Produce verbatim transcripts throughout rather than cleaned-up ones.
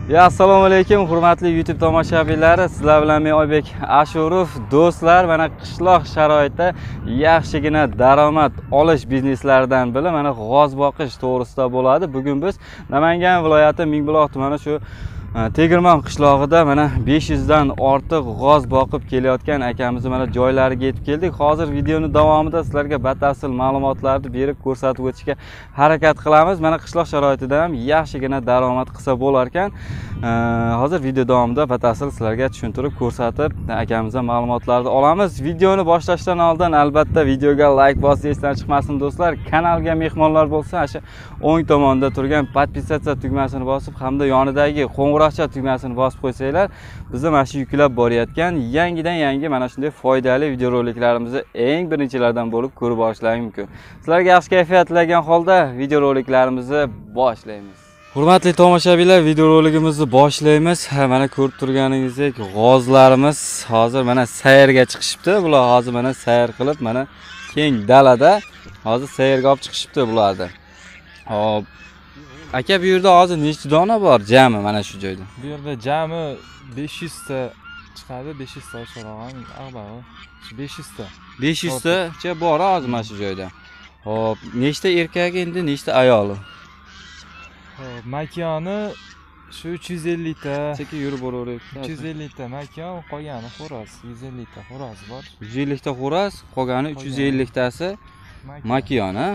Ya assalomu alaykum hurmatli YouTube tomoshabinlari, sizlar bilan men Oybek Ashurov. Do'stlar, mana qishloq sharoitida yaxshigina daromad olish bizneslaridan biri mana g'oz boqish to'g'risida bo'ladi. Bugun biz Namangan viloyati Mingbuloq tumani shu Tegirmon qishlog'ida mana besh yuz dan ortiq g'oz boqib kelayotgan akamizni mana joylariga yetib keldik. Hozir videoning davomida sizlarga batafsil ma'lumotlarni berib ko'rsatib o'tishga harakat qilamiz. Mana qishloq sharoitida ham yaxshigina daromad qilsa bo'lar ekan. Hozir video davomida batafsil sizlarga tushuntirib ko'rsatib akamizdan ma'lumotlarni olamiz. Videoni boshlashdan oldin albatta videoga like bosib esdan chiqmasin do'stlar. Kanalga mehmonlar bo'lsa, o'sha o'ng tomonda turgan podpisatsiya tugmasini bosib hamda yonidagi qo'ng'iroqcha tugmasini bosib qo'ysanglar, bizni mana shu yuklab borayotgan yangidan yangi mana shunday foydali videoroliklarimizni eng birinchilardan bo'lib ko'rib olishlaring mumkin. Sizlarga yaxshi kayfiyat tilagan holda videoroliklarimizni boshlaymiz. Hurmatli tomoshabinlar, videorolikimizni boshlaymiz. Mana ko'rib turganingizdek, g'ozlarimiz hozir mana sayrga chiqishibdi. Bular hozir mana sayr qilib, mana keng dalada hozir sayrga olib chiqishibdi bularni. Hop. Aka, bu yerda hozir nechta dona bor jami mana shu joyda? Bu yerda jami besh yuz ta chiqadi, besh yuz ta o'sharoq ag'bag'i. besh yuz ta. besh yuz tacha bor hozir mana shu joyda. Hop, nechta erkak endi, nechta ayoli? Hop, makiyoni shu uch yuz ellik ta. Sekin yurib boraverib. uch yuz ellik ta makiyon, qolgani xo'roz, yuz ellik ta xo'roz bor. yuz ellik ta xo'roz, qolgani uch yuz ellik tasi makiyon, ha?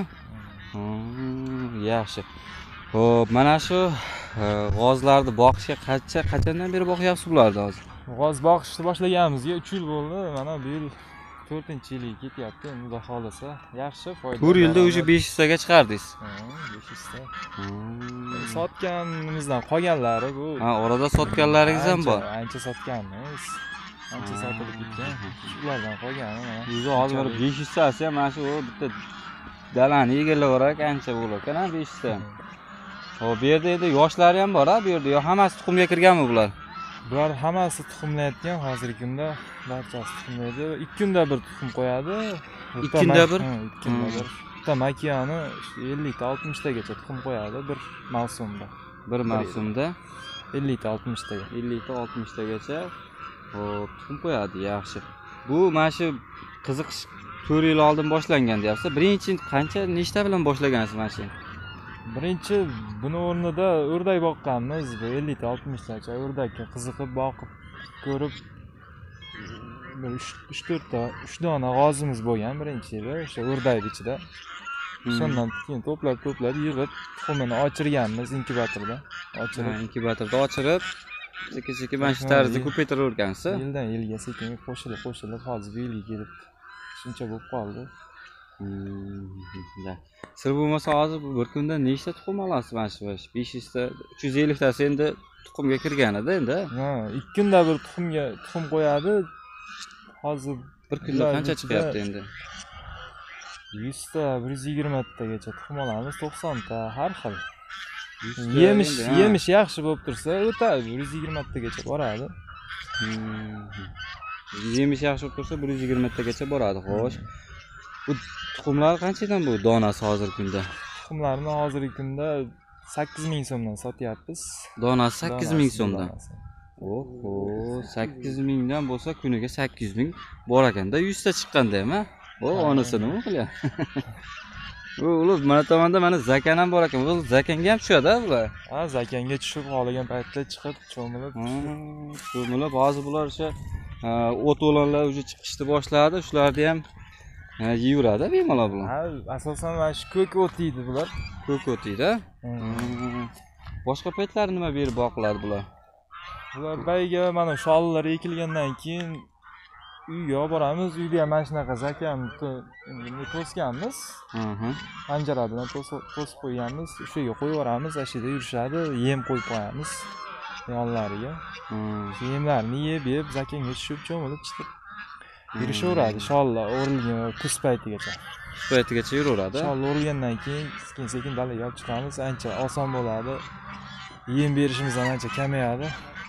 Yaxshi. Hop, mana shu g'ozlarni boqishga qancha qachondan beri boqyapsiz bularni hozir? G'oz boqishni boshlaganimizga uch yil bo'ldi. Mana bu yil to'rtinchi yiliga ketyapti. Endi xudo xolasa yaxshi foyda. to'rt yilda o'sha besh yuz taga chiqardingiz. Ha, besh yuz ta. Sotganimizdan qolganlari bu. Ha, orada sotganlaringiz ham bor. Ancha sotganmiz. Ancha sotilib ketgan. Shulardan qolgani mana. O'zi hozir besh yuz tasi ham mana shu bitta dalani egallaverib ancha bo'lar-ekan, besh yuz ta. Hop, bu yerda endi yoshlari ham bor-a, bu yerda yo hammasi tuxumga kirganmi bular? Bular hammasi tuxumlayotgan hozirgi kunda, barchasi tuxumlaydi. ikki kunda bir tuxum qo'yadi. ikki kunda bir? ikki kunda bir. Bitta makiyoni ellik ta oltmish tagacha tuxum qo'yadi bir mavsumda. Bir mavsumda ellik ta oltmish taga. ellik ta oltmish tagacha hop tuxum qo'yadi, yaxshi. Bu mana shu qiziqish to'rt yil oldin boshlangan deyapsiz. Birinchi qancha nechta bilan boshlagansiz mana shu? Birinchi buni o'rnida o'rdak boqqanmiz. Bu ellik ta oltmish tacha o'rdakka qiziqib boqib ko'rib uch to'rt ta uch dona g'ozimiz bo'lgan birinchi yili o'sha o'rdakning ichida. Shundan keyin to'plab to'plab yig'ib tuxumini ochirganmiz inkubatorda. Ochirib, inkubatorda ochirib, sekin-sekin mana shu tarzda ko'paytiravergansiz. Yildan yilga sekin qo'shilib, qo'shilib hozir bu yilga kelib shuncha bo'lib qoldi. Sir bo'lmasa hozir bir kunda nechta tuxum olasiz mana shu besh yuz ta, uch yuz ellik tasi endi tuxumga kirganida endi. Ha, ikki kunda bir tuxumga tuxum qo'yadi. Hozir bir kunda qancha chiqyapti endi? yuz ta, bir yuz yigirma tagacha tuxum olamiz, to'qson ta har xil. Yemish, yemish yaxshi bo'lib tursa, o'tadi, bir yuz yigirma tagacha boradi. Yemish yaxshi bo'lib tursa, bir yuz yigirma tagacha boradi, xo'sh. Bu tuxumlar qanchadan bu donasi hozirgi kunda? Tuxumlarni hozirgi kunda sakkiz ming so'mdan sotyapmiz. Donasi sakkiz ming so'mdan. Oho, sakkiz ming dan bo'lsa kuniga sakkiz ming bor ekanda, yuz ta chiqqanda-mi? O, onasini nima qilyapti? Bu ular mana tomonda mana zakan ham bor ekan. Bu zakanga ham tushadi-a bular? Ha, zakanga tushib qolgan paytda chiqib, cho'milib, cho'milib, hozir bular o'sha o't o'lanlar o'zi chiqishni boshladi. Shularni ham yeyuradi bemalol bular. Ha, asosan mana shu ko'k o't yeydi bular. Ko'k o't yeydi. Boshqa paytlar nima berib boqiladi bular? Bular bayga mana shollar ekilgandan keyin uyga olib boramiz. Uyda ham mana shunaqa zakamni to'sganmiz. Panjara bilan to'sib qo'yganmiz. O'sha yerga qo'yib yuboramiz, o'sha yerda yurishadi. Yem qo'yib qo'yamiz yonlariga. Shu yemlarni yeb, yeb zakanga tushib, cho'milib chiqib yurishaveradi. Shollar o'rilgan kuz paytigacha. Kuz paytigacha yuraveradi. Shollar o'rilgandan keyin sekin-sekin dalaga olib chiqamiz. Ancha oson bo'ladi. Yem berishimiz ham ancha kamayadi.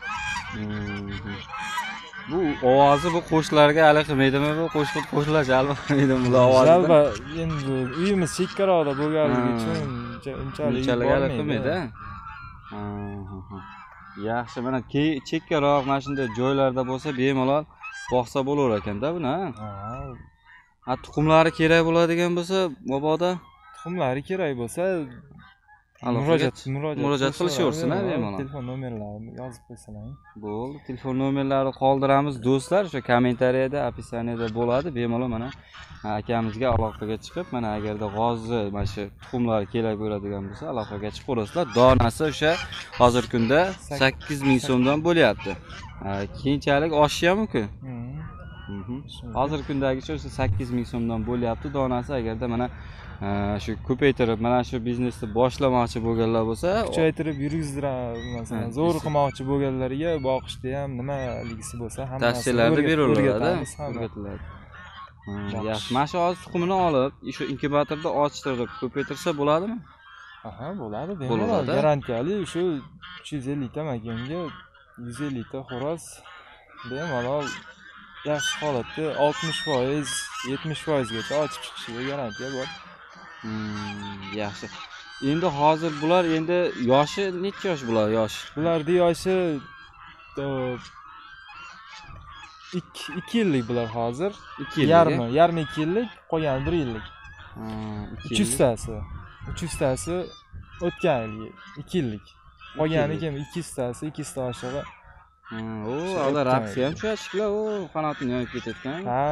Bu ovozi bu qo'shlarga hali qilmaydimi? Bu qo'shib qo'shlar jalmaydimi bular ovozi? Jalba endi uyimiz chekkaroqda bo'lganligi uchun unchalik qilmaydi. Yaxshi, mana chekkaroq mana shunday joylarda bo'lsa bemalol boqsa bo'lar ekanda buni. Ha. Ha, tuxumlari kerak bo'ladigan bo'lsa, mabodo tuxumlari kerak bo'lsa, murojaat murojaat murojaat qilishaversin, bemalol. Telefon nomerlarini yozib qo'ysalaring. Bo'ldi, telefon nomerlarini qoldiramiz do'stlar, o'sha kommentariyada, opisaniyada bo'ladi. Bemalol mana akamizga aloqaga chiqib, mana agarda g'ozni mana shu tuxumlari kerak bo'ladigan bo'lsa, aloqaga chiqib ko'rasizlar. Donasi o'sha hozirgi kunda sakkiz ming so'mdan bo'lyapti. Keyinchalik oshishi ham mumkin. Hozirgi kundagicha o'sha sakkiz ming so'mdan bo'lyapti donasi. Agarda mana shu ko'paytirib mana shu biznesni boshlamoqchi bo'lganlar bo'lsa, kuchaytirib yurgizdirib, masalan, zo'r qilmoqchi bo'lganlarga boqishda ham nimaligisi bo'lsa, hammasini tavsiyalarni beriladi, o'rgatiladi. Yaxshi, mana shu hozir tuxumini olib, shu inkubatorda ochtirib ko'paytirsa bo'ladimi? Aha, bo'ladi, bemalol, garantiyali. Shu uch yuz ellik ta makonga yuz ellik ta xo'roz bemalol yaxshi holatda oltmish foiz, yetmish foiz gacha ochib chiqishiga garantiya bor. Yaxshi. Endi hozir bular endi yoshi necha yosh bular yosh? Bularning yoshi ikki yillik bular hozir. ikki yillik. Yarmi, yarmi ikki yillik, qolgani bir yillik. uch yuz tasi. uch yuz tasi o'tgan yilgi ikki yillik. Qolgani kim ikki yuz tasi, ikki yuz ta oshig'i. O, ular raqsga ham tushashiblar, o, qanotini yoyib ketayotgan. Ha.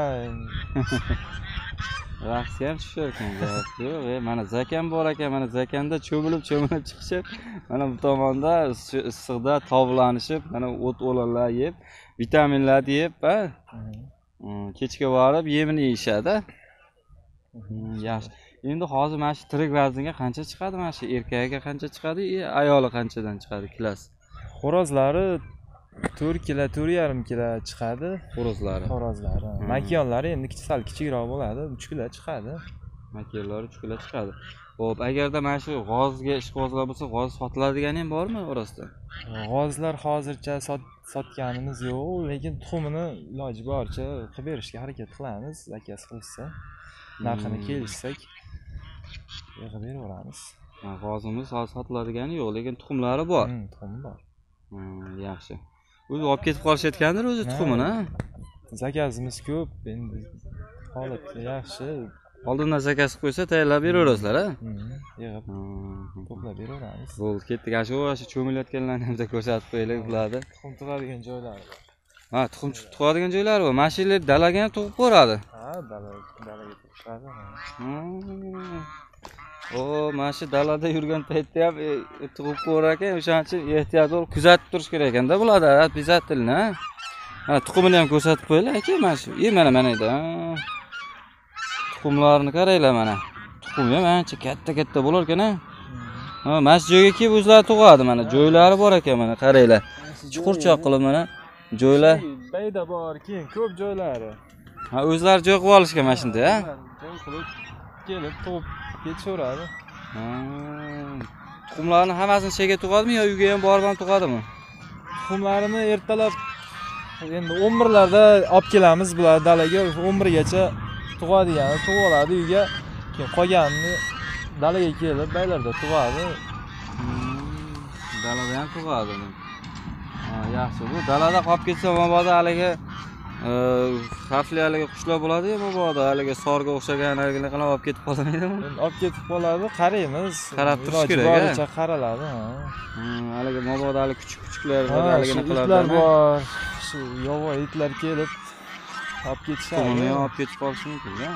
Raqsga ham tushayotgan. Yo'q, mana zakan bor ekan, mana zakanda cho'milib, cho'milib chiqishib, mana bu tomonda issiqda tovlanishib, mana o't o'lanlar yeb, vitaminlarni yeb, ha. Kechga borib yemini yeyishadi. Yaxshi. Endi hozir mana shu tirik vaznga qancha chiqadi? Mana shu erkagiga qancha chiqadi, ayoli qanchadan chiqadi kilosi? Xo'rozlari to'rt kilo, to'rt yarim kilo chiqadi. Xo'rozlari. Xo'rozlari. Makiyonlari endi sal kichikroq bo'ladi, uch kilo chiqadi. Makiyonlari uch kilo chiqadi. Xo'p, agarda mana shu g'ozga ishqibozlar bo'lsa, g'oz sotiladigani ham bormi orasida? G'ozlar hozircha sotganimiz yo'q, lekin tuxumini iloji boricha qilib berishga harakat qilamiz, zakaz qilsa. Narxini kelishsak, yig'ib beraveramiz. G'ozimiz hozir sotiladigani yo'q, lekin tuxumlari bor. Tuxum bor. Yaxshi. O'zi olib ketib qolishayotgandir o'zi tuxumini. Zakazimiz ko'p, endi holat yaxshi. Oldindan zakaz qilib qo'ysa, tayyorlab beraverasizlar, ha? Yig'ib to'plab beraveramiz. Bo'ldi, ketdik. Ana shu cho'milayotganlarni ham ko'rsatib qo'yaylik ularni. Tuxum tug'adigan joylari bor. Ha, tuxum tug'adigan joylari bor. Mana shu yerlar dalaga ham tug'ib qo'yadi. Ha, dalaga, dalaga tug'ishadi. O, mana shu dalada yurgan paytda ham tug'ib qo'yar ekan, o'shaning uchun ehtiyotli kuzatib turish kerak ekanda bularda, обязательно. Mana tuxumini ham ko'rsatib qo'yaylik aka, mana shu. E, mana mana edi. Tuxumlarni qaranglar mana. Tuxum ham ancha katta-katta bo'lar ekan, ha. Ha, mana shu joyga kelib o'zlari tug'adi, mana joylari bor ekan, mana qaranglar. Chuqurchoq qilib mana joylar. Bayda bor, keyin ko'p joylari. Ha, o'zlari joy qilib olishgan mana shunda, ha. Joy qilib kelib tug'ib ketaveradi. Ha. Tuxumlarni hammasini shega tug'adimi yo uyga ham borib ham tug'adimi? Tuxumlarini ertalab endi o'n birlarda olib kelamiz bular dalaga, o'n birgacha tug'adigani tug'ib oladi uyga. Keyin qolganini dalaga kelib baylarda tug'adi. Dalada ham tug'adi. Ha, yaxshi. Bu dalada qolib ketsa, mabodo haliga xavfli haligi qushlar bo'ladi-yu, mabodo haliga sorga o'xshagan haligilarni olib ketib qolmaydimi? Endi olib ketib qoladi, qaraymiz. Qarab turish kerak. Boricha qaraladi, ha. Haliga mabodo hali kuchuk-kuchuklar bor, haligini qilardi. Itlar bor. Shu yovvoyi itlar kelib olib ketishadi. Uni ham olib ketib qolishi mumkin-da.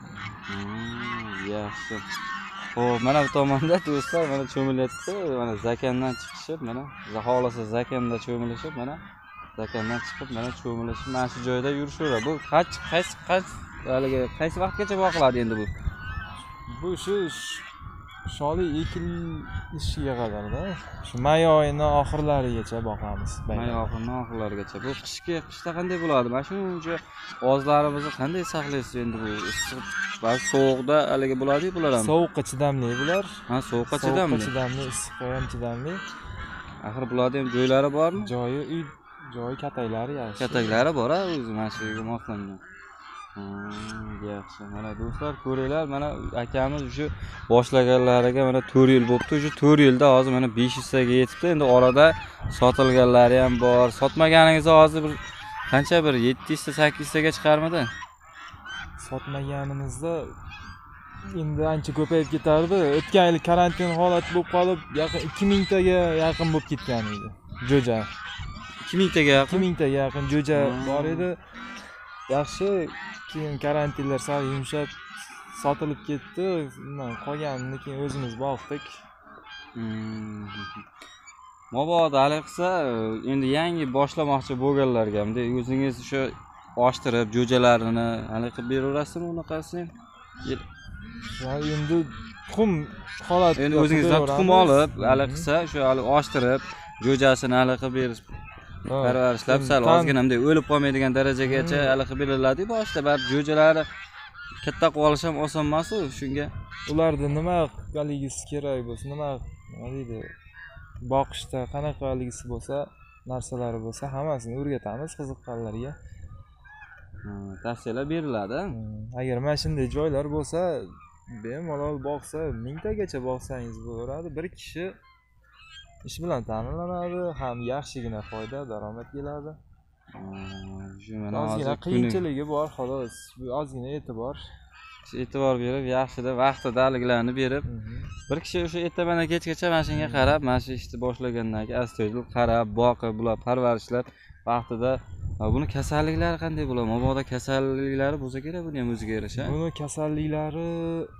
Yaxshi. Xo'p, mana bu tomonda do'stlar mana cho'milyapti. Mana zakandan chiqishib, mana zaholasa zakanda cho'milishib, mana zakandan chiqib, mana cho'milishib, mana shu joyda yurishaveradi. Bu qaysi qaysi qaysi haliga qaysi vaqtgacha boqiladi endi bu? Bu shu sholi ekilishiga qadarda, shu may oyining oxirlarigacha boqamiz. May oxirining oxirlarigacha. Bu qishga, qishda qanday bo'ladi? Mana shuncha ozlarimizni qanday saqlaysiz endi bu issiq va sovuqda haliga bo'ladi-ku bular ham. Sovuqqa chidamli bular. Ha, sovuqqa chidamli. Sovuqqa chidamli, issiqqa ham chidamli. Axir bularda ham joylari bormi? Joyi uy, joyi kataklari yaxshi. Kataklari bor-a, o'zi mana shu yerga moslangan. Yaxshi. Mana do'stlar ko'ringlar, mana akamiz shu boshlaganlariga mana to'rt yil bo'libdi. Shu to'rt yilda hozir mana besh yuz taga yetibdi. Endi orada sotilganlari ham bor. Sotmaganingiz hozir bir qancha bir yetti yuz ta sakkiz yuz taga chiqarmidi? Sotmaganimizda endi ancha ko'payib ketardi. O'tgan yil karantin holati bo'lib qolib, yaqin ikki ming taga yaqin bo'lib ketgan edi. Jo'ja. ikki ming taga yaqin. ikki ming taga yaqin jo'ja bor edi. Yaxshi, keyin karantinlar sal yumshab sotilib ketdi. Undan qolganini keyin o'zimiz boqdik. Mabodo hali qilsa, endi yangi boshlamoqchi bo'lganlarga hamda o'zingiz shu ochtirib jo'jalarini hali qilib beraverasizmi unaqasi? Va endi tuxum holati endi o'zingizdan tuxum olib, hali qilsa shu hali ochtirib jo'jasini hali qilib berish parvarishlab sal ozgina bunday o'lib qolmaydigan darajagacha hali qilib beriladi. Boshida baribir jo'jalari katta qilib olish ham oson emas-ku shunga. Ularda nima qiligisi kerak bo'lsa, nima nima deydi, boqishda qanaqaligisi bo'lsa, narsalari bo'lsa, hammasini o'rgatamiz qiziqqanlarga. Tavsiyalar beriladi. Agar mana shunday joylar bo'lsa, bemalol boqsa, ming tagacha boqsangiz bo'laveradi. Bir kishi ish bilan ta'minlanadi, ham yaxshigina foyda, daromad keladi. Shu mana ozgina qiyinchiligi bor, xolos. Bu ozgina e'tibor. E'tibor berib, yaxshida vaqtida daliglarni berib, bir kishi o'sha ertadan kechgacha mana shunga qarab, mana shu ishni boshlagandan keyin astoydil qarab, boqib, bular parvarishlab, vaqtida buni kasalliklari qanday bo'ladi? Mabodo kasalliklari bo'lsa kerak, buni ham o'ziga yarasha. Buni kasalliklari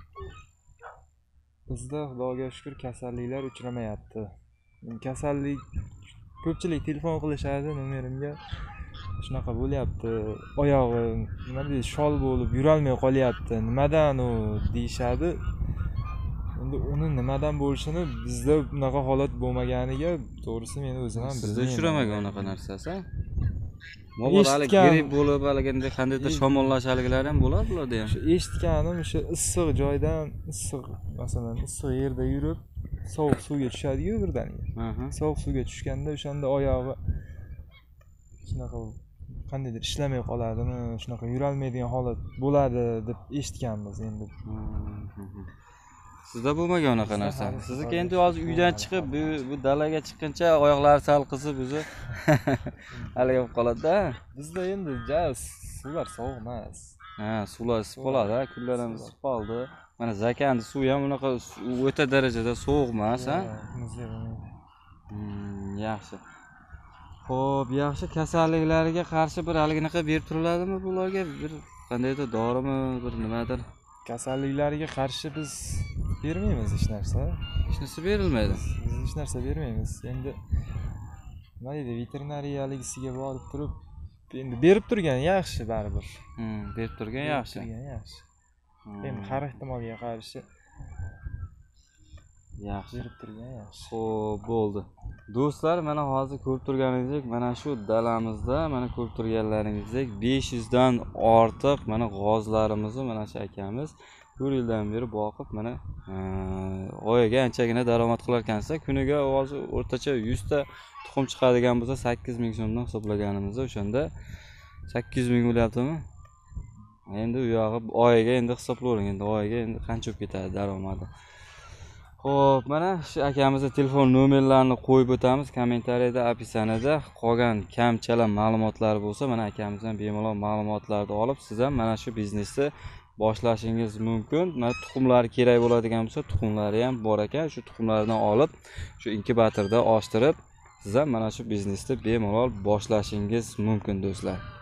bizda Xudoga shukr kasalliklar uchramayapti. Kasallik ko'pchilik telefon qilishadi nomerimga. Shunaqa bo'lyapti. Oyog'i nima deydi, shol bo'lib yurolmay qolyapti. Nimadan u deyshadi. Endi uni nimadan bo'lishini bizda bunaqa holat bo'lmaganiga to'g'risi men o'zim ham bilmayman. Sizda uchramagan unaqa narsasi? Mabodo hali gripp bo'lib, haliginday qandaydir shamollashaliklari ham bo'ladi bularda ham. Shu eshitganim o'sha issiq joydan, issiq, masalan, issiq yerda yurib, sovuq suvga tushadi-ku birdaniga. Sovuq suvga tushganda o'shanda oyog'i shunaqa qandaydir ishlamay qoladimi, shunaqa yurolmaydigan holat bo'ladi deb eshitganmiz endi. Sizda bo'lmagan unaqa narsa. Sizniki endi hozir uydan chiqib, bu bu dalaga chiqqancha oyoqlari sal qizib o'zi haliga bo'lib qoladi-da. Bizda endi jaz suvlar sovuq emas. Ha, suvlar isib qoladi, kunlar ham isib qoldi. Mana Zakandi suvi ham unaqa o'ta darajada sovuq emas, ha? Yaxshi. Xo'p, yaxshi, kasalliklarga qarshi bir haligacha berib turiladimi bularga? Bir qandaydir dorimi, bir nimadir? Kasalliklarga qarshi biz bermaymiz hech narsa. Hech narsa berilmaydi. Biz hech narsa bermaymiz. Endi nima deydi, veterinariyaligisiga borib turib, endi berib turgan yaxshi baribir. Hmm, berib turgan yaxshi. Berib turgan yaxshi. Endi har ehtimolga qarshi yaxshi berib turgan yaxshi. Xo'p, bo'ldi. Do'stlar, mana hozir ko'rib turganingizdek, mana shu dalamizda, mana ko'rib turganlaringizdek besh yuz dan ortiq mana g'ozlarimizni mana shu akamiz to'rt yildan beri boqib, mana oyiga anchagina daromad qilar ekansiz. Kuniga hozir o'rtacha yuz ta tuxum chiqadigan bo'lsa, sakkiz ming so'mdan hisoblaganimizda o'shanda sakkiz yuz ming bo'lyaptimi? Endi u yog'i oyiga endi hisoblayvering, endi oyiga endi qancha bo'lib ketadi daromadi. Xo'p, mana shu akamizning telefon nomerlarini qo'yib o'tamiz kommentariyada, opisaniyada. Qolgan kamchala ma'lumotlar bo'lsa, mana akamizdan bemalol ma'lumotlarni olib, siz ham mana shu biznesni boshlashingiz mumkin. Mana tuxumlar kerak bo'ladigan bo'lsa, tuxumlari ham bor ekan. Shu tuxumlardan olib, shu inkubatorda ochtirib, siz ham mana shu biznesni bemalol boshlashingiz mumkin, do'stlar.